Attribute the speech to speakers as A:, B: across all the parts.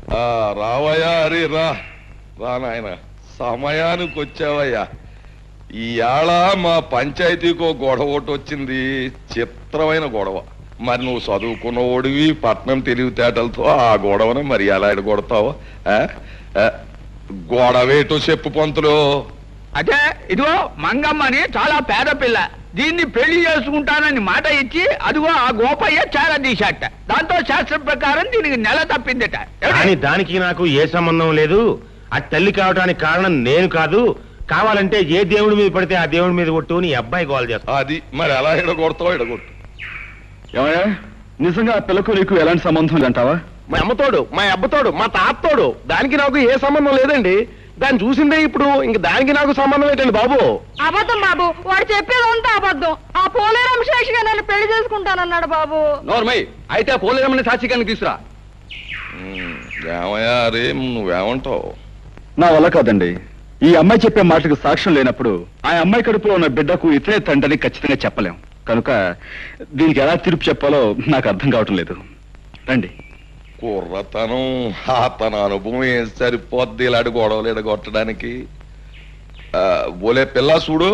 A: రావయ్యా హరి రా నాయన సమయానికి వచ్చావయ్యా. ఈవేళ మా పంచాయతీకో గొడవ ఒకటి వచ్చింది, చిత్రమైన గొడవ. మరి నువ్వు చదువుకున్న ఓడివి, పట్నం తెలివితేటలతో ఆ గొడవను మరి ఎలా ఎడగొడతావు? గొడవేటో చెప్పు పంతులు.
B: అదే ఇదిగో మంగమ్మని చాలా పేద పిల్ల, దీన్ని పెళ్లి చేసుకుంటానని మాట ఇచ్చి అదిగో ఆ గోపయ్య చాలా తీశాట. దాంతో శాస్త్రం ప్రకారం దీనికి నెల తప్పిందట.
C: కానీ దానికి నాకు ఏ సంబంధం లేదు. ఆ తల్లి కావడానికి కారణం నేను కాదు. కావాలంటే ఏ దేవుడి మీద పడితే ఆ దేవుడి మీద కొట్టు నీ అబ్బాయి గోల్ చేస్తా.
A: అది మరి ఎలా ఎడగొడతావు? ఎడగొట్టు.
D: ఏమయ్యా, నిజంగా ఆ పిల్లకు నీకు ఎలాంటి సంబంధం లేదంటావా?
C: మా అమ్మతోడు, మా అబ్బతోడు, మా తాతతోడు. దానికి నాకు ఏ సంబంధం లేదండి. దాన్ని చూసిందే ఇప్పుడు. ఇంక దానికి నాకు సంబంధం ఏంటండి బాబు?
E: అబద్ధం బాబు, వాడు చెప్పేదంతా అబద్ధం. ఆ పోలేరమ్మ శేషిగా నన్ను పెళ్లి చేసుకుంటానన్నాడు బాబు.
B: నోర్మై, అయితే ఆ పోలేరమ్మని సాక్షిగానికి తీసురా.
A: ఏమయ్యా రే, నువ్వేమంటావు?
D: నా వల్ల కాదండి. ఈ అమ్మాయి చెప్పే మాటకు సాక్ష్యం లేనప్పుడు ఆ అమ్మాయి కడుపులో ఉన్న బిడ్డకు ఇతనే తండ్రిని ఖచ్చితంగా చెప్పలేం. కనుక దీనికి ఎలా తీర్పు చెప్పాలో నాకు అర్థం కావటం లేదు. రండి.
A: కుర్రతనం, తన అనుభవం ఏం సరిపోద్ది ఇలాంటి గొడవలు ఎడగొట్టడానికి? బోలే పిల్ల చూడు,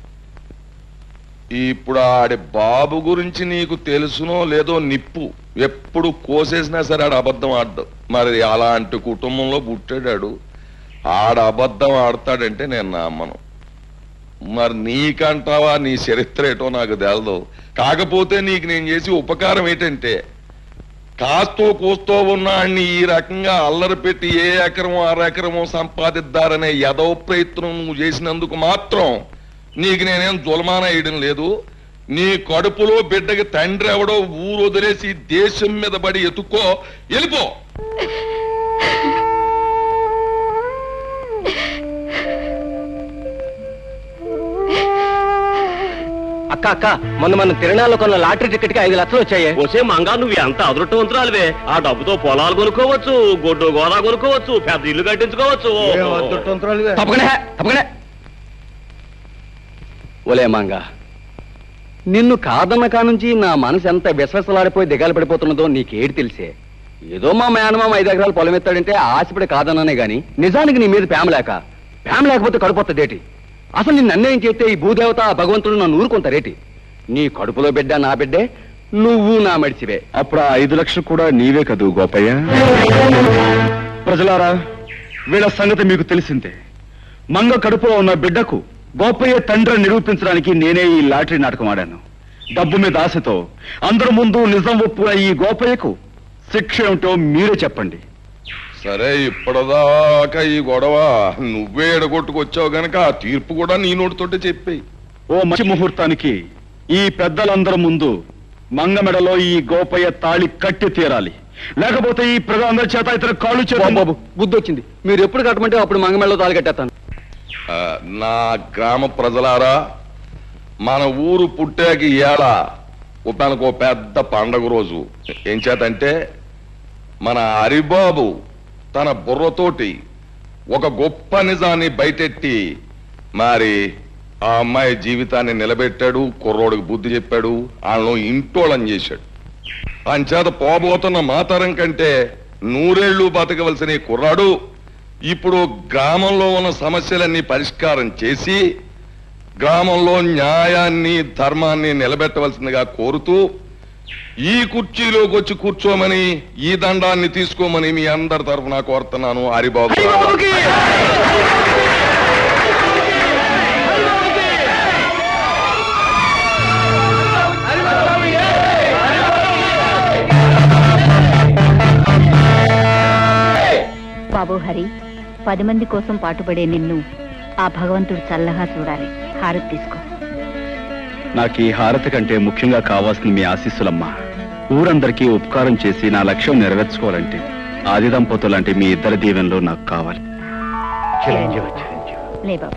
A: ఇప్పుడు ఆడి బాబు గురించి నీకు తెలుసునో లేదో నిప్పు ఎప్పుడు కోసేసినా సరే ఆడ అబద్ధం ఆడ్డు. మరి అలాంటి కుటుంబంలో పుట్టాడాడు, ఆడ అబద్ధం ఆడతాడంటే నేను నమ్మను. మరి నీకంటావా? నీ చరిత్ర ఏటో నాకు తెలదు. కాకపోతే నీకు నేను చేసి ఉపకారం ఏంటంటే, కాస్తో కూస్తో ఉన్నాన్ని ఈ రకంగా అల్లరి పెట్టి ఏ ఎకరమో అరెకరమో సంపాదిద్దారనే యదో ప్రయత్నం నువ్వు చేసినందుకు మాత్రం నీకు నేనేం జుల్మాన వేయడం లేదు. నీ కడుపులో బిడ్డకి తండ్రి ఎవడో ఊరు వదిలేసి దేశం మీద పడి ఎత్తుక్కో, వెళ్ళిపో.
B: అక్క అక్క, మన తిరణాల్లో కొన్న లాటరీ టికెట్ కి 5 లక్షలు వచ్చాయి.
C: వచ్చే మంగా నువ్వు ఎంత అదృష్టవంతురాలివే. ఆ డబ్బుతో పొలాలు కొనుక్కోవచ్చు, గొడ్డు గోదా కొనుక్కోవచ్చు, పెద్ద ఇల్లు కట్టించుకోవచ్చు.
B: తప్పకుండా ఒలే మంగా, నిన్ను కాదన్న కానుంచి నా మనసు ఎంత విశ్వసలాడిపోయి దిగాలు పడిపోతున్నదో నీకేటి తెలిసే. ఏదో మా మేనమామ 5 ఎకరాలు పొలం ఎత్తాడంటే ఆశపడి కాదన్నానే గాని నిజానికి నీ మీద ప్రేమ లేకపోతే కడుపొత్తదేటి? అసలు నిన్ను అన్యాయం చేస్తే ఈ భూదేవత భగవంతుడు నన్ను ఊరుకుంటారేటి? నీ కడుపులో బిడ్డ నా బిడ్డే, నువ్వు నా మడిచివే.
D: అప్పుడు ఆ 5 లక్షలు కూడా నీవే కదూ గోపయ్య? ప్రజలారా, వీళ్ళ సంగతి మీకు తెలిసిందే. మంగ కడుపులో ఉన్న బిడ్డకు గోపయ్య తండ్రి నిరూపించడానికి నేనే ఈ లాటరీ నాటకం ఆడాను. డబ్బు మీద ఆశతో అందరి ముందు నిజం ఒప్పుకున్న ఈ గోపయ్యకు శిక్ష ఏమిటో మీరే చెప్పండి.
A: సరే, ఇప్పటిదాకా ఈ గొడవ నువ్వే ఎడగొట్టుకొచ్చావు గనక ఆ తీర్పు కూడా నీ నోటితోటే చెప్పేయి.
D: ఓ మంచి ముహూర్తానికి ఈ పెద్దలందరి ముందు మంగమెడలో ఈ గోపయ్య తాళి కట్టి తీరాలి. లేకపోతే ఈ ప్రజలందరి చేత ఇతర కాళ్ళు చేత.
B: బాబు, బుద్ధి వచ్చింది. మీరు ఎప్పుడు కట్టమంటే అప్పుడు మంగమెడలో తాళి కట్టేస్తాను.
A: నా గ్రామ ప్రజలారా, మన ఊరు పుట్టాకి ఇవాళ మనకు పెద్ద పండగ రోజు. ఏం చేతంటే, మన హరిబాబు తన బుర్రతోటి ఒక గొప్ప నిజాన్ని బయటెట్టి మరి ఆ అమ్మాయి జీవితాన్ని నిలబెట్టాడు, కుర్రోడికి బుద్ధి చెప్పాడు, వాళ్ళను ఇంటోళం చేశాడు. అంచేత పోబోతున్న మాతరం కంటే 100 ఏళ్లు బతకవలసిన ఈ కుర్రాడు ఇప్పుడు గ్రామంలో ఉన్న సమస్యలన్నీ పరిష్కారం చేసి గ్రామంలో న్యాయాన్ని ధర్మాన్ని నిలబెట్టవలసిందిగా కోరుతూ ఈ కుర్చీలోకి వచ్చి కూర్చోమని, ఈ దండాన్ని తీసుకోమని మీ అందరి తరఫున కోరుతున్నాను. హరిబాబు
F: బాబు హరి, 10 మంది కోసం పాటుపడే నిన్ను ఆ భగవంతుడు చల్లగా చూడాలి. హారతి తీసుకో.
D: నాకు ఈ హారతి కంటే ముఖ్యంగా కావాల్సిన మీ ఆశీస్సులమ్మా. ఊరందరికీ ఉపకారం చేసి నా లక్ష్యం నెరవేర్చుకోవాలంటే ఆది దంపతులంటే మీ ఇద్దరి దీవెనలు నాకు కావాలి.
F: లే బాబు.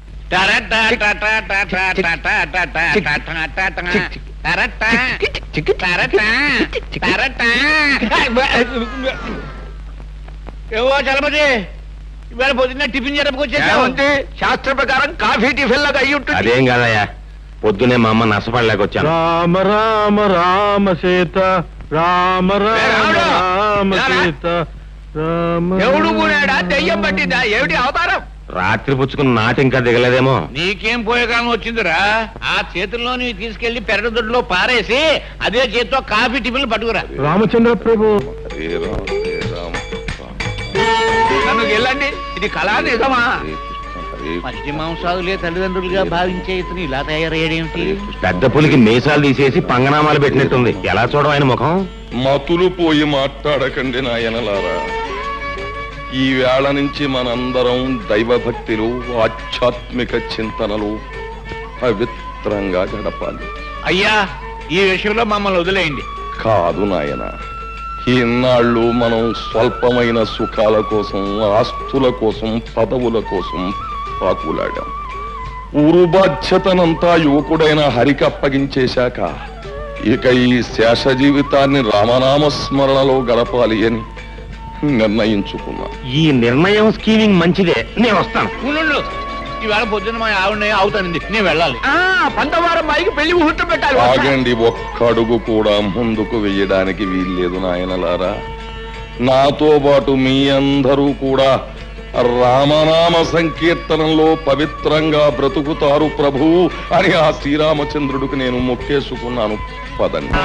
B: ఏవో చలపతి, ఇవాళ పొద్దున్న టిఫిన్ జరపకొచ్చేది. శాస్త్ర ప్రకారం కాఫీ టిఫిన్ లాగా అయ్యి ఉంటుంది.
C: అదేం కాదయ్యా, పొద్దునే మా అమ్మ నష్టపడలేకొచ్చాను. రామ రామ రామ సీత, రామ రామ రామ సీత,
G: దేవుడు కూడాడా దెయ్యం పట్టిందా ఏమిటి అవతారం?
C: రాత్రి పుచ్చుకున్న నాటి ఇంకా దిగలేదేమో.
G: నీకేం పోయే కాలం వచ్చిందిరా? ఆ చేతుల్లో నీవు తీసుకెళ్లి పెరగదొడ్లో పారేసి అదే చేతితో కాఫీ టిఫిన్లు పట్టుకురా.
C: రామచంద్ర ప్రభు.
A: హరే రామ హరే రామ
G: నన్ను వెళ్ళండి. ఇది కళా నిజమా?
A: హరే కృష్ణ హరే
G: మధ్య మాంసాదులే తల్లిదండ్రులుగా భావించే ఇతను ఇలా తయారయ్యేదేమిటి?
C: పెద్ద పులికి మీసాలు తీసేసి పంగనామాలు పెట్టినట్టుంది. ఎలా చూడడం ఆయన ముఖం?
A: మతులు పోయి మాట్లాడకండి నాయనలారా. ఈ వేళ నుంచి మనందరం దైవభక్తిలో ఆధ్యాత్మిక చింతనలు పవిత్రంగా గడపాలి.
G: అయ్యా, ఈ విషయంలో మమ్మల్ని వదిలేయండి.
A: కాదు నాయన, ఈనాళ్ళు మనం స్వల్పమైన సుఖాల కోసం, ఆస్తుల కోసం, పదవుల కోసం పాకులాడాం. ఊరు బాధ్యతనంతా యువకుడైన హరికి అప్పగించేశాక ఇక ఈ శేష జీవితాన్ని రామనామస్మరణలో గడపాలి అని నిర్ణయించుకున్నా.
C: ఈ నిర్ణయం స్కీమింగ్ మంచిదే. నేను వస్తాను.
G: ఉండు, ఈవేళ పొద్దున్న మా ఆవిడ అవుతానండి, నేను వెళ్ళాలి. పంతవారం మైకి పెళ్లి ముహూర్తం పెట్టాలి.
A: ఆగండి, ఒక్క అడుగు కూడా ముందుకు వెయ్యడానికి వీల్లేదు నాయనలారా. నాతో పాటు మీ అందరూ కూడా రామనామ సంకీర్తనంలో పవిత్రంగా బ్రతుకుతారు ప్రభు అని ఆ శ్రీరామచంద్రుడికి నేను మొక్కేసుకున్నాను. పదండి.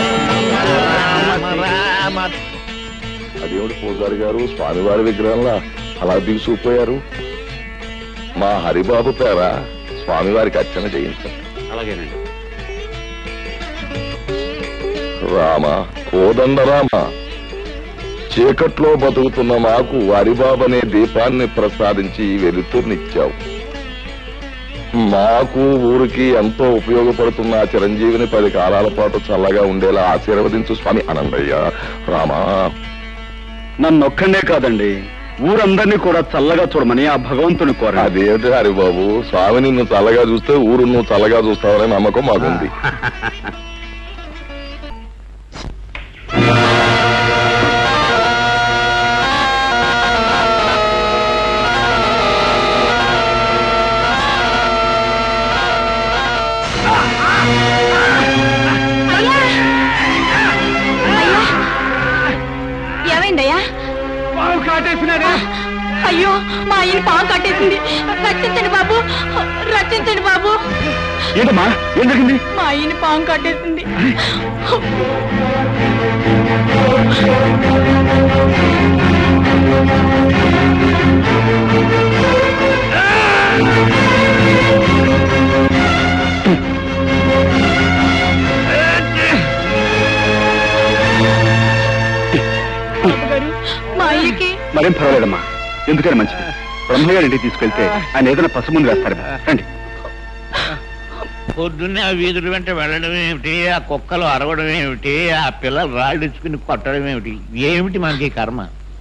A: అదేమిటి పూజారి గారు స్వామివారి విగ్రహంలా అలా దిగుసుకుపోయారు? మా హరిబాబు పేర స్వామివారికి అర్చన చేయించండి.
C: అలాగేనండి.
A: రామ కోదండ రామ, చీకట్లో బతుకుతున్న మాకు హరిబాబనే దీపాన్ని ప్రసాదించి వెలుతుర్నిచ్చావు. మాకు ఊరికి ఎంతో ఉపయోగపడుతున్న ఆ చిరంజీవిని 10 కాలాల పాటు చల్లగా ఉండేలా ఆశీర్వదించు స్వామి. అనందయ్య రామా.
D: నన్నొక్కడే కాదండి, ఊరందరినీ కూడా చల్లగా చూడమని ఆ భగవంతుని కోర.
A: అదేమిటి హరిబాబు, స్వామి నిన్ను చల్లగా చూస్తే ఊరు నువ్వు చల్లగా చూస్తావనే నమ్మకం మాకుంది.
E: ఏమైందయ్యా? అయ్యో, మా ఆయన పాము కట్టేసింది. రక్షించండి బాబు, రక్షించండి బాబు.
D: ఏంటమ్మా, ఏం జరిగింది?
E: మా ఆయన పాము కట్టేసింది. మా అయ్యకి
D: మరేం పర్వాలేదమ్మా, ఎందుకని మంచిది. బ్రహ్మగారి ఇంటికి తీసుకెళ్తే ఆయన ఏదైనా పసు ముందు వేస్తారు. రండి.
G: పొద్దున్నే ఆ వీధుల వెంట వెళ్ళడం ఏమిటి, ఆ కుక్కలు అరవడం ఏమిటి, ఆ పిల్లలు రాళ్ళిచ్చుకుని కొట్టడం ఏమిటి, ఏమిటి మనకి కర్మ?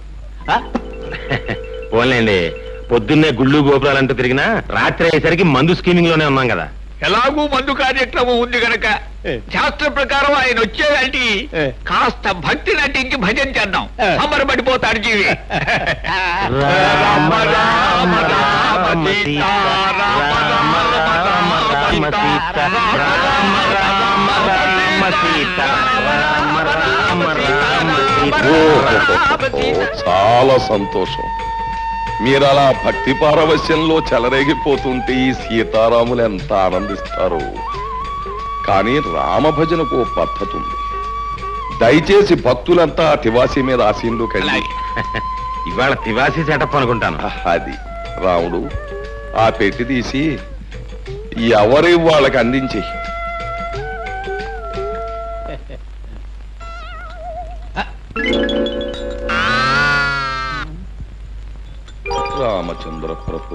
C: పోన్లేండి, పొద్దున్నే గుళ్ళు గోపురాలంటూ తిరిగినా రాత్రి అయ్యేసరికి మందు స్కీమింగ్ లోనే ఉన్నాం కదా.
G: ఎలాగూ మందు కార్యక్రమం ఉంది గనక శాస్త్ర ప్రకారం ఆయన వచ్చేదంటే కాస్త భక్తి నటించి భజన చేద్దాం. సంబరపడిపోతాడు జీవి. రామ రామ రామ సీత, రామ రామ రామ సీత, రామ రామ రామ సీత, రామ రామ రామ సీత.
A: చాలా సంతోషం. మీరు అలా భక్తి పారవశ్యంలో చెలరేగిపోతుంటే ఈ సీతారాములు ఎంత ఆనందిస్తారు. కానీ రామభజనకు ఓ పద్ధతి ఉంది. దయచేసి భక్తులంతా తివాసి మీద ఆశీనులు కలిగి.
C: ఇవాళ తివాసి సెటప్ అనుకుంటాను.
A: అది రాముడు, ఆ పెట్టి తీసి ఎవరి వాళ్ళకి అందించి. రామచంద్ర ప్రభు.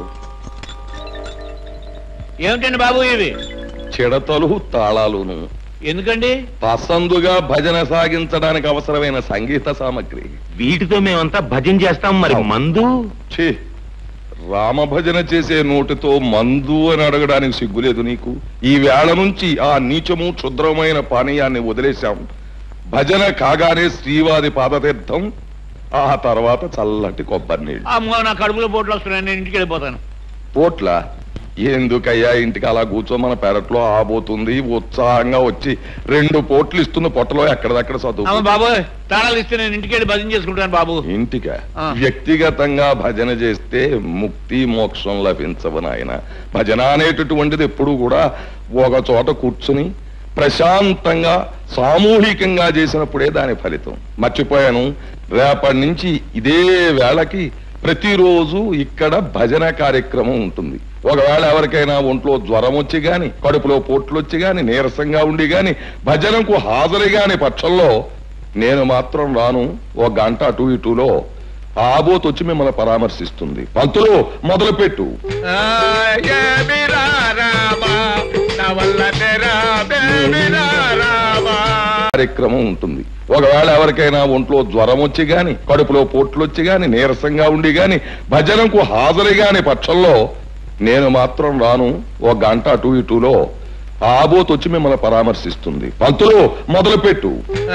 G: ఏమిటండి బాబు ఇవి?
A: చిడతలు తాళాలును.
G: ఎందుకండి?
A: పసందుగా భజన సాగించడానికి అవసరమైన సంగీత సామగ్రి.
C: వీటితో మేమంతా భజన చేస్తాం. మరి మందు?
A: ఛీ, రామభజన చేసే నోటితో మందు అని అడగడానికి సిగ్గులేదు నీకు? ఈ వేళ నుంచి ఆ నీచము క్షుద్రమైన పానీయాన్ని వదిలేశాం. భజన కాగానే శ్రీవారి పాదతీర్థం, ఆ తర్వాత చల్లటి కొబ్బరి నీళ్ళు.
G: అమ్మో, నా కడుపులో పోట్లు వస్తున్నాయి, నేను ఇంటికి వెళ్ళిపోతాను.
A: పోట్ల ఎందుకయ్యా ఇంటికి అలా కూర్చో, మన పెరట్లో ఆబోతుంది ఉత్సాహంగా వచ్చి 2 పోట్లు ఇస్తున్న పొట్టలో ఎక్కడదక్కడ చదువు.
G: బాబు తాళాలు ఇస్తే నేను ఇంటికి వెళ్ళి భజన చేసుకుంటాను బాబు.
A: ఇంటికా? వ్యక్తిగతంగా భజన చేస్తే ముక్తి మోక్షం లభించవు నాయన. భజన అనేటటువంటిది ఎప్పుడు కూడా ఒక చోట కూర్చుని ప్రశాంతంగా సామూహికంగా చేసినప్పుడే దాని ఫలితం. మర్చిపోయాను, రేపటి నుంచి ఇదే వేళకి ప్రతిరోజు ఇక్కడ భజన కార్యక్రమం ఉంటుంది. ఒకవేళ ఎవరికైనా ఒంట్లో జ్వరం వచ్చి గాని, కడుపులో పోట్లు వచ్చి గాని, నీరసంగా ఉండి గాని, భజనకు హాజరు గాని పక్షంలో నేను మాత్రం రాను. 1 గంట అటు ఇటులో ఆబోత్ వచ్చి మిమ్మల్ని పరామర్శిస్తుంది. పంతులు మొదలుపెట్టు. కార్యక్రమం ఉంటుంది. ఒకవేళ ఎవరికైనా ఒంట్లో జ్వరం వచ్చి గాని, కడుపులో పోట్లు వచ్చి గాని, నీరసంగా ఉండి గాని, భజనకు హాజరు గాని పక్షంలో నేను మాత్రం రాను. 1 గంట అటు ఇటులో ఆబోత్ వచ్చి మిమ్మల్ని పరామర్శిస్తుంది. పంతులు మొదలుపెట్టు.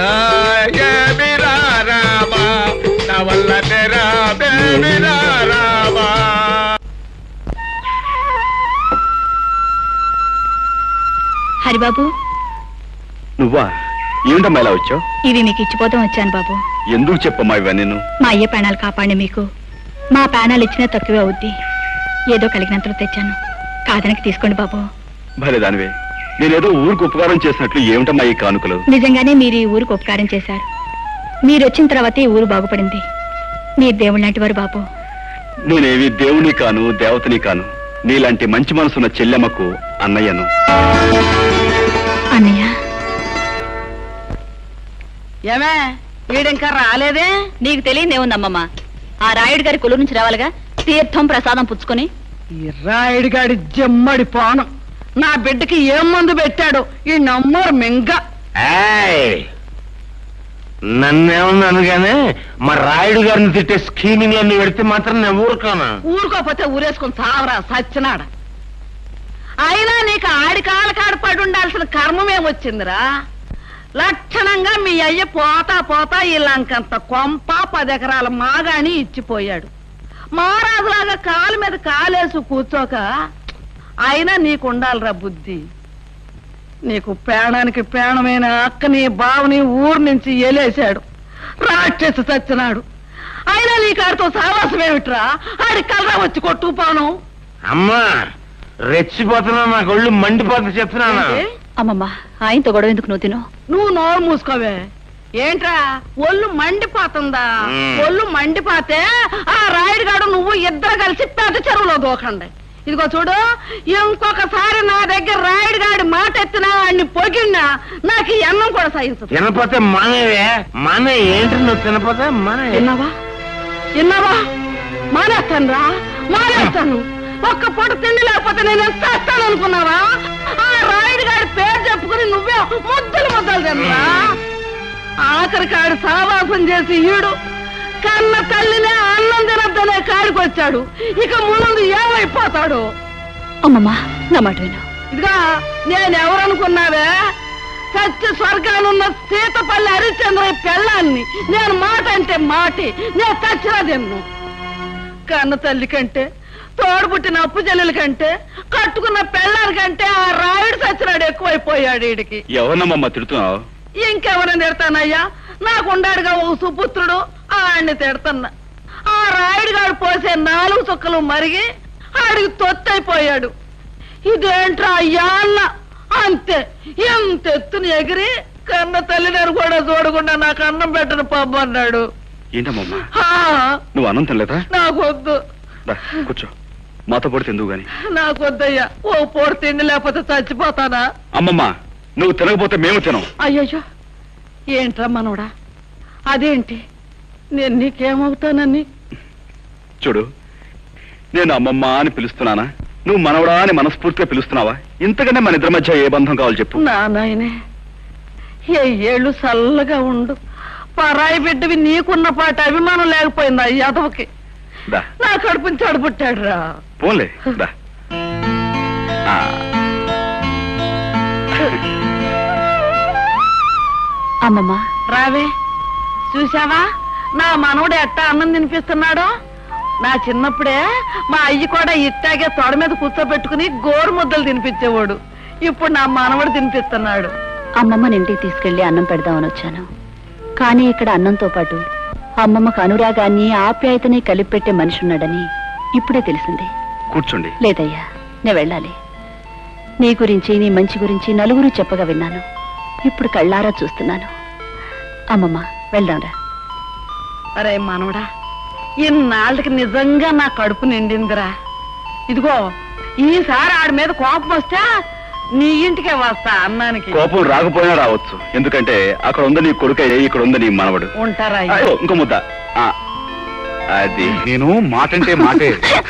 F: హరిబాబు,
D: నువ్వా? ఏమిటమ్మా ఇలా వచ్చావు?
F: ఇవి మీకు ఇచ్చిపోతాం వచ్చాను బాబు.
D: ఎందుకు చెప్పమ్మా ఇవన్నీ?
F: మా అయ్య ప్రాణాలు కాపాడి మీకు మా ప్రాణాలు ఇచ్చినా తక్కువే అవుద్ది. ఏదో కలిగినంతలో తెచ్చాను, కాదనకి తీసుకోండి బాబు.
D: భలే దానివే, నేనేదో ఊరికి ఉపకారం చేసినట్లు ఏమిటమ్మా ఈ కానుకలు?
F: నిజంగానే మీరు ఈ ఊరికి ఉపకారం చేశారు. మీరు వచ్చిన తర్వాత ఈ ఊరు బాగుపడింది. మీరు దేవుడు లాంటి వారు బాబు.
D: నేనేవి దేవుని కాను, దేవతని కాను. నీలాంటి మంచి మనసున్న చెల్లెమ్మకు అన్నయ్యను.
F: అన్నయ్య,
E: ఏమే వీడింకా రాలేదే?
F: నీకు తెలియదేముందమ్మమ్మ, ఆ రాయుడు గారి కొలు నుంచి రావాలిగా, తీర్థం ప్రసాదం పుచ్చుకొని.
E: ఈ రాయుడు గాడి జమ్మడి పానం నా బిడ్డకి ఏం మందు పెట్టాడు ఈ నమ్మరు మింగ.
C: నన్నేమన్నాను గానే మా రాయుడు గారిని తిట్టే స్కీమింగ్ అన్ని పెడితే మాత్రం నేను ఊరుకోనా?
E: ఊరుకోపోతే ఊరేసుకుని సావరా సచ్చినాడ. అయినా నీకు ఆడి కాళ్ళ పడి ఉండాల్సిన కర్మమేమొచ్చిందిరా? లక్షణంగా మీ అయ్య పోతా పోతా ఇలాంకంత కొంప 10 ఎకరాల మాగాని ఇచ్చిపోయాడు. మహారాజులాగా కాలు మీద కాలేసి కూర్చోక అయినా నీకుండాలిరా బుద్ధి. నీకు ప్రాణానికి ప్రాణమైన అక్కని బావని ఊరు నుంచి ఎలేశాడు, రాక్షసి చచ్చినాడు. అయినా నీకు ఆడితో సావాసమేమిట్రా? ఆడి కలరా వచ్చి కొట్టుకుపోను.
C: అమ్మా రెచ్చిపోతున్నా, నాకు ఒళ్ళు మండిపోతుంది చెప్తున్నాను.
F: అమ్మమ్మ, ఆయనతో గొడవ ఎందుకు నువ్వు తిను?
E: నువ్వు నోరు మూసుకోవే. ఏంట్రా ఒళ్ళు మండిపోతుందా? ఒళ్ళు మండిపోతే ఆ రాయుడు గాడు నువ్వు ఇద్దరు కలిసి పెద్ద చెరువులో దూకండి. ఇదిగో చూడు, ఇంకొకసారి నా దగ్గర రాయుడు గాడి మాట ఎత్తినా అన్ని పొగిడినా నాకు ఈ అన్నం కూడా సహించదు.
C: తినపోతే మానేవే, మానే. ఏంటి నువ్వు తినపోతే మానే.
E: విన్నావా? మానేస్తాను రా, మానేస్తాను. ఒక్క పూట తిండి లేకపోతే నేను ఎంత వేస్తాను అనుకున్నావా? ఆ రాయుడు గాడి పేరు చెప్పుకుని నువ్వే ముద్దలు తిన్నా. ఆఖరి కాడు సావాసం చేసి ఈడు కన్న తల్లినే అన్నం తినద్దనే కాడికొచ్చాడు. ఇక ముందు ఏమైపోతాడు?
F: అమ్మమ్మ, నా మాట విను.
E: ఇదిగా నేనెవరనుకున్నావే? సత్య స్వర్గానున్న సీతపల్లి హరిశ్చంద్ర పెళ్ళాన్ని. నేను మాట అంటే మాటి, నేను చచ్చినా తిన్ను. కన్న తల్లి కంటే, తోడుబుట్టిన అప్పు చెల్లెల కంటే, కట్టుకున్న పెళ్ళారి కంటే ఆ రాయుడు చచ్చినాడు ఎక్కువైపోయాడు వీడికి.
D: ఎవరినమ్మా తిడుతున్నావు?
E: ఇంకెవరని తిడతానయ్యా? నాకుండాడుగా ఓ సుపుత్రుడు, ఆడిని తిడతన్నా. ఆ రాయుడు గాడు పోసే 4 చుక్కలు మరిగి ఆడికి తొత్తైపోయాడు. ఇదేంట్రా అయ్యా అన్న. అంతే, ఎంత ఎత్తుని ఎగిరి కన్న తల్లిదారు కూడా చూడకుండా నాకు అన్నం పెట్టను పబ్బు అన్నాడు.
D: ఏంటమ్మా నువ్వు అన్నం తినలేదా?
E: నాకొద్దు.
D: కూర్చో, మాతో పొడి తిందువు గాని.
E: నాకొద్దయ్యా, ఓ పూట తిండి లేకపోతే చచ్చిపోతానా?
D: అమ్మమ్మ, నువ్వు తినకపోతే మేము తినం.
E: అయ్యయ్యో, ఏంట్రా మనోడా? అదేంటి, నేను నీకేమవుతానని?
D: చూడు, నేను అమ్మమ్మ అని పిలుస్తున్నానా? నువ్వు మనవడా అని మనస్ఫూర్తిగా పిలుస్తున్నావా? ఇంతకనే మన ఇద్దరి మధ్య ఏ బంధం కావాలి చెప్పు.
E: నా నాయనే, ఏ ఏళ్ళు చల్లగా ఉండు. పరాయి బిడ్డవి నీకున్న పాట అభిమానం లేకపోయిందా ఈ యాదవకి? నా కడుపుని చెడబుట్టాడు రా.
D: పోన్లే దా.
F: అమ్మమ్మ,
E: రావే. చూసావా నా మనవడు ఎట్టా అన్నం తినిపిస్తున్నాడో? నా చిన్నప్పుడే మా అయ్యి కూడా ఇట్టాగే తొడ మీద కూర్చోబెట్టుకుని గోరు ముద్దలు తినిపించేవాడు. ఇప్పుడు నా మనవడు తినిపిస్తున్నాడు.
F: అమ్మమ్మని ఇంటికి తీసుకెళ్లి అన్నం పెడదామని వచ్చాను. కానీ ఇక్కడ అన్నంతో పాటు అమ్మమ్మకు అనురాగాన్ని ఆప్యాయతని కలిపి పెట్టే మనిషి ఉన్నాడని ఇప్పుడే తెలిసింది.
D: కూర్చోండి.
F: లేదయ్యా, నేను వెళ్ళాలి. నీ గురించి, నీ మంచి గురించి నలుగురు చెప్పగా విన్నాను. ఇప్పుడు కళ్ళారా చూస్తున్నాను. అమ్మమ్మ, వెళ్దాంరా.
E: అరే మనవడా, ఇన్నాళ్ళకి నిజంగా నా కడుపు నిండిందిరా. ఇదిగో ఈసారి ఆడి మీద కోపం వస్తే నీ ఇంటికే వస్తా అన్నానికి.
D: కోపం రాకపోయినా రావచ్చు, ఎందుకంటే అక్కడ ఉంది నీ కొడుకయ్యే, ఇక్కడ ఉంది నీ మనవడు.
E: ఉంటారా?
D: ఇంకో ముద్ద. అది నేను మాటంటే మాటే.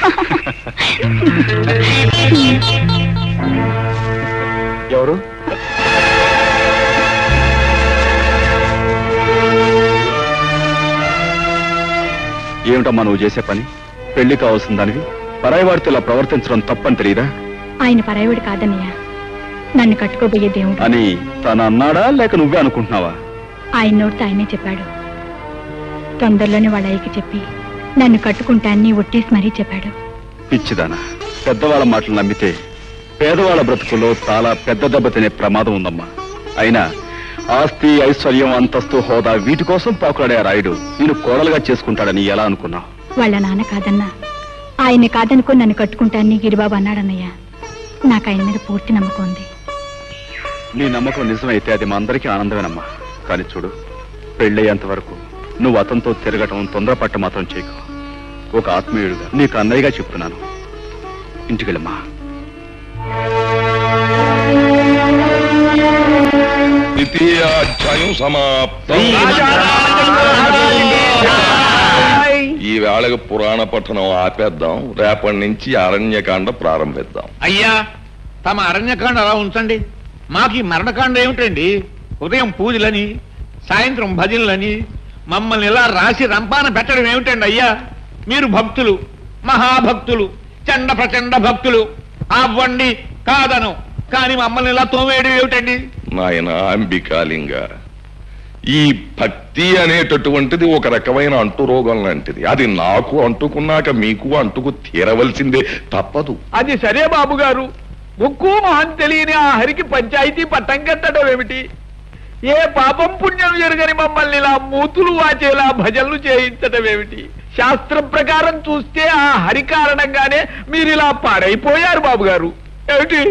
D: ఎవరు? ఏమిటమ్మా నువ్వు చేసే పని? పెళ్లి కావాల్సిన దానివి పరాయివాడితో ఇలా ప్రవర్తించడం తప్పని తెలియదా?
H: ఆయన పరాయివాడు కాదన్నయ్య, నన్ను కట్టుకోబోయే దేవుడు
D: అని తను అన్నాడా లేక నువ్వే అనుకుంటున్నావా?
H: ఆయన నోటితో ఆయనే చెప్పాడు. తొందరలోనే వాళ్ళ అయ్యకి చెప్పి నన్ను కట్టుకుంటాన్ని ఒట్టేసి మరీ చెప్పాడు.
D: పిచ్చిదానా, పెద్దవాళ్ళ మాటలు నమ్మితే పేదవాళ్ళ బ్రతుకుల్లో చాలా పెద్ద దెబ్బ తినే ప్రమాదం ఉందమ్మా. అయినా ఆస్తి, ఐశ్వర్యం, అంతస్తు, హోదా వీటి కోసం పాకులాడే రాయుడు నేను కోడలుగా చేసుకుంటాడని ఎలా అనుకున్నావు?
H: వాళ్ళ నాన్న కాదన్నా, ఆయన్ని కాదనుకో నన్ను కట్టుకుంటాన్ని గిరిబాబు అన్నాడన్నయ్య. నాకు ఆయన మీద పూర్తి నమ్మకం ఉంది.
D: నీ నమ్మకం నిజమైతే అది మా అందరికీ ఆనందమేనమ్మా. కానీ చూడు, పెళ్ళయ్యేంత వరకు నువ్వు అతనితో తిరగటం, తొందరపట్ట మాత్రం చేయకు. ఒక ఆత్మీయుడుగా నీకు అన్నయ్యగా చెప్తున్నాను. ఇంటికెళ్ళమ్మా.
A: ద్వితీయాధ్యాయం సమాప్తం. ఈ వేళకు పురాణ పఠనం ఆపేద్దాం. రేపటి నుంచి అరణ్యకాండ ప్రారంభిద్దాం.
G: అయ్యా, తమ అరణ్యకాండ అలా ఉంచండి. మాకు ఈ మరణకాండ ఏమిటండి? ఉదయం పూజలని, సాయంత్రం భజనలని మమ్మల్ని ఇలా రాసి రంపాన పెట్టడం ఏమిటండి అయ్యా? మీరు భక్తులు, మహాభక్తులు, చండ ప్రచండ భక్తులు. అవ్వండి కాదను, కానీ మమ్మల్ని ఇలా తోమేయడం ఏమిటండి?
A: నాయన అంబికాలింగ, ఈ భక్తి అనేటటువంటిది ఒక రకమైన అంటురోగం లాంటిది. అది నాకు అంటుకున్నాక మీకు అంటుకు తీరవలసిందే, తప్పదు.
G: అది సరే బాబు గారు, ముక్కు మొహం తెలియని ఆ హరికి పంచాయతీ పట్టం కట్టడం ఏమిటి? ఏ పాపం పుణ్యం జరగని మమ్మల్ని ఇలా మూతులు వాచేలా భజనలు చేయించడం ఏమిటి? శాస్త్రం ప్రకారం చూస్తే ఆ హరి కారణంగానే మీరు ఇలా పాడైపోయారు బాబు గారు. ఏమిటి?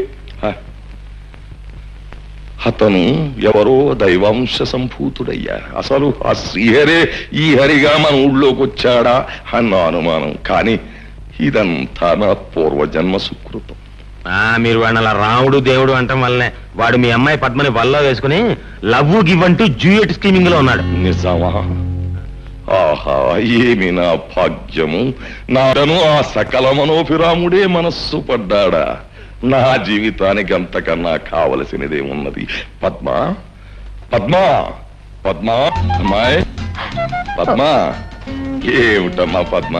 A: అతను ఎవరో దైవాంశ సంభూతుడయ్యా. అసలు ఆ శ్రీహరే ఈ హరిగా మన ఊళ్ళోకి వచ్చాడా అన్న అనుమానం. కానీ ఇదంతా నా పూర్వజన్మ సుకృతం.
C: మీరు వాడిని అలా రాముడు దేవుడు అంటాం వల్లనే వాడు మీ అమ్మాయి పద్మని వల్ల వేసుకుని లవ్ గివ్ అంటూ డ్యూయట్ స్కీమింగ్ లో ఉన్నాడు.
A: నిజమా? ఆహా, ఏమి నా భాగ్యము! నాను ఆ సకల మనోభిరాముడే మనస్సు పడ్డాడా? నా జీవితానికి అంతకన్నా కావలసినదేమున్నది? పద్మా, పద్మా, పద్మా, అమ్మాయి పద్మా. ఏమిటమ్మా పద్మ?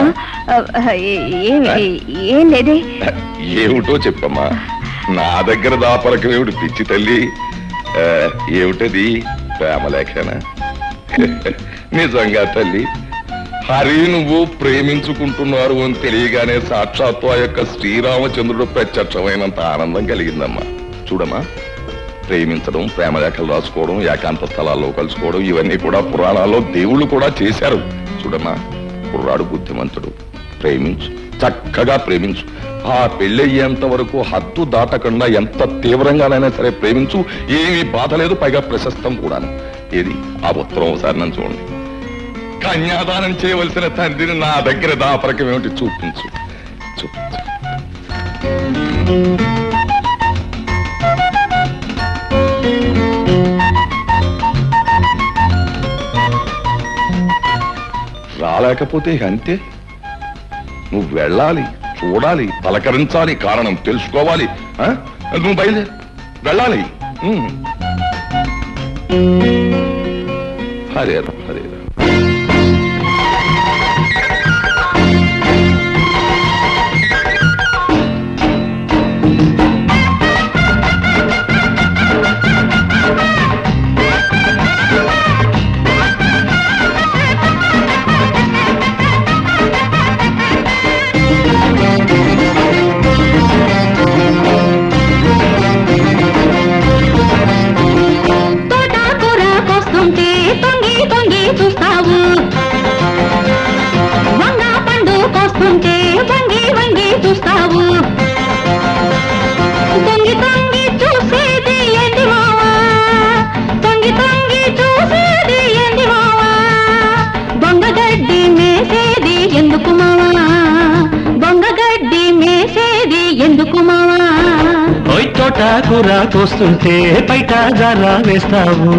F: ఏం లేదే.
A: ఏమిటో చెప్పమ్మా. నా దగ్గర దాపరకం ఏమిటి పిచ్చి తల్లి? ఏమిటది? ప్రేమలేఖనా? నిజంగా తల్లి, హరి నువ్వు ప్రేమించుకుంటున్నారు అని తెలియగానే సాక్షాత్తు ఆ యొక్క శ్రీరామచంద్రుడు ప్రత్యక్షమైనంత ఆనందం కలిగిందమ్మా. చూడమ్మా, ప్రేమించడం, ప్రేమలేఖలు రాసుకోవడం, ఏకాంత స్థలాల్లో కలుసుకోవడం ఇవన్నీ కూడా పురాణాల్లో దేవుళ్ళు కూడా చేశారు. చూడమ్మా, కుర్రాడు బుద్ధిమంతుడు, ప్రేమించు, చక్కగా ప్రేమించు. ఆ పెళ్ళయ్యేంత వరకు హద్దు దాటకుండా ఎంత తీవ్రంగానైనా సరే ప్రేమించు. ఏమీ బాధ లేదు, పైగా ప్రశస్తం కూడాను. ఏది ఆ ఉత్తరం ఒకసారి నన్ను చూడండి. కన్యాదానం చేయవలసిన తండ్రిని నా దగ్గర దాపరకం ఏమిటి? చూపించు, చూపించు. రాలేకపోతే అంతే. నువ్వు వెళ్ళాలి, చూడాలి, పలకరించాలి, కారణం తెలుసుకోవాలి. నువ్వు బయలుదేరి వెళ్ళాలి. హరేరా హరేరా.
I: పోస్తుంటే వంగి వంగి చూస్తావు తొంగి తొంగి చూసేది ఏంటి మావా తొంగి తొంగి చూసేది ఏంటి మావా బొంగగడ్డి మేసేది ఎందుకు మావా బొంగగడ్డి మేసేది ఎందుకు మావా
J: ఓయ్ తోట కూర కోస్తుంటే బయట జారా వేస్తావు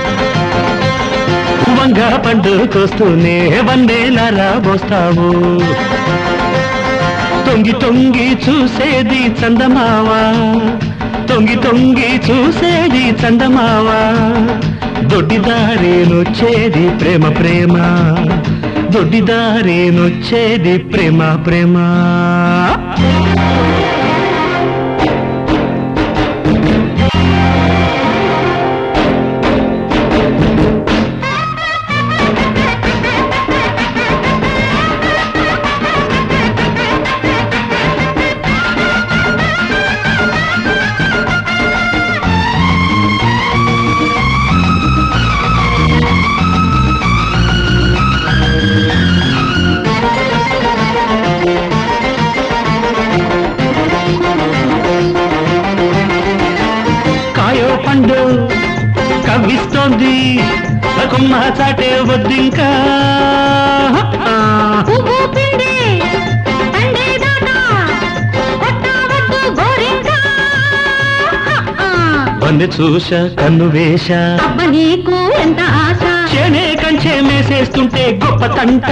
J: వంగ పండు కోస్తూనే వన్నేలారా పోస్తావు తొంగి తొంగి చూసేది చందమావా తొంగి తొంగి చూసేది చందమావా దొడ్డిదారేనొచ్చేది ప్రేమ ప్రేమ దొడ్డిదారేనొచ్చేది ప్రేమ ప్రేమ కవ్విస్తోంది కొమ్మ చాటే వద్దింకా వన్నె చూస కన్ను వేష
I: నీకు ఎంత ఆశ
J: చేనే కంచే మేసేస్తుంటే గొప్ప తంట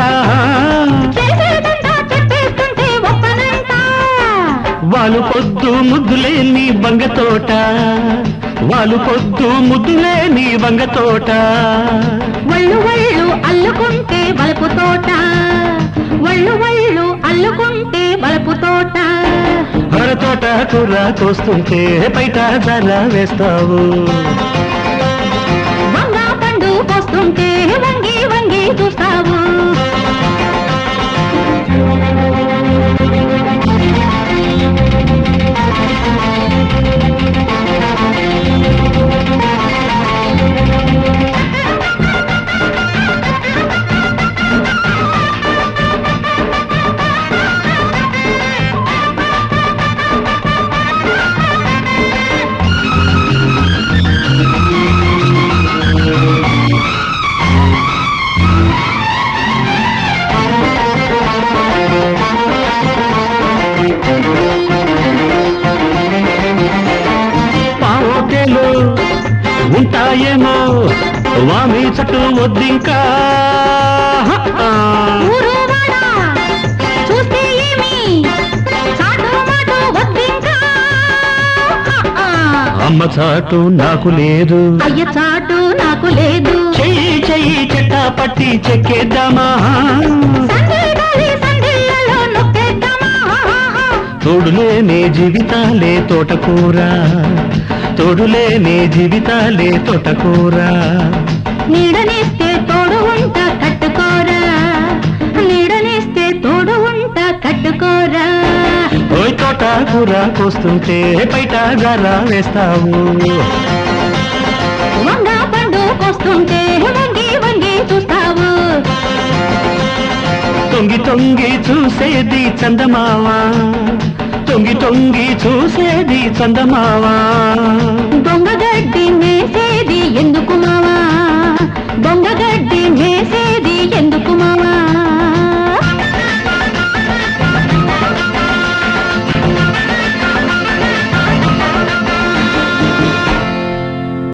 I: చెప్పేస్తుంటే ఒప్పనంట
J: వాళ్ళు పొద్దు ముద్దులేని బంగ తోట వాళ్ళు పొద్దు ముద్దులేని వంగ తోట
I: వళ్ళు వళ్ళు అల్లుకుంటే బలపు తోట వళ్ళు వళ్ళు అల్లుకుంటే బలపు తోట
J: హర తోట కూర కోస్తుంటే బయట జారా వేస్తావు
I: వంగ పండు కోస్తుంటే వంగి వంగి చూస్తావు
J: పావుకేలు ఉంటాయేమో వామి చుట్టూ వద్దింకా
I: చూస్తే ఏమి చాటు మాటు వద్దింకా
J: అమ్మ చాటు నాకు లేదు
I: అయ్య చాటు నాకు లేదు
J: చెయ్యి చెయ్యి చెట్ట పట్టి చెక్కేద్దామా
I: సందిళ్ళలో నొక్కేద్దామా
J: తోడులేనే జీవితాలే తోటకూర తోడులేనే జీవితాలే తోటకూర
I: నీడనేస్తే తోడు ఉంట కట్టుకోరా నీడనేస్తే తోడు ఉంట కట్టుకోరా
J: ఓయ్ తోట కూర కోస్తుంటే బయట జారా వేస్తావు
I: వంగ పండు కోస్తుంటే వంగి వంగి చూస్తావు
J: తొంగి తొంగి చూసేది చందమావా తొంగి తొంగి చూసేది చందమావా
I: దొంగగడ్డి మేసేది ఎందుకు మావా